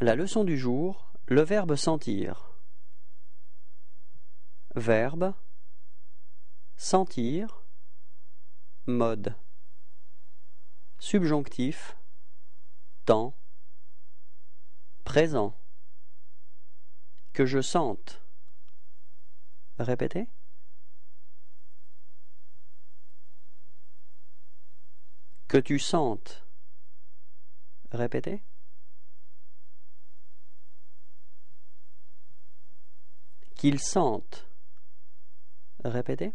La leçon du jour, le verbe sentir. Verbe, sentir, mode. Subjonctif, temps, présent. Que je sente. Répétez. Que tu sentes. Répétez. Qu'ils sentent. Répétez.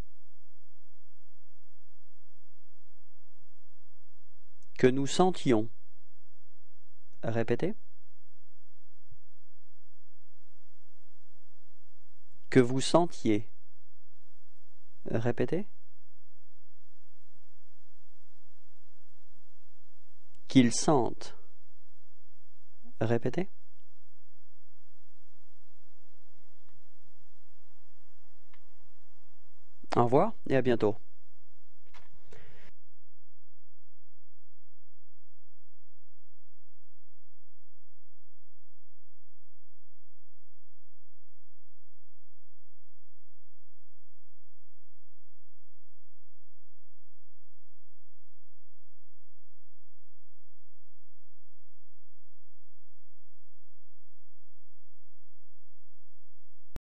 Que nous sentions. Répétez. Que vous sentiez. Répétez. Qu'ils sentent. Répétez. Au revoir et à bientôt.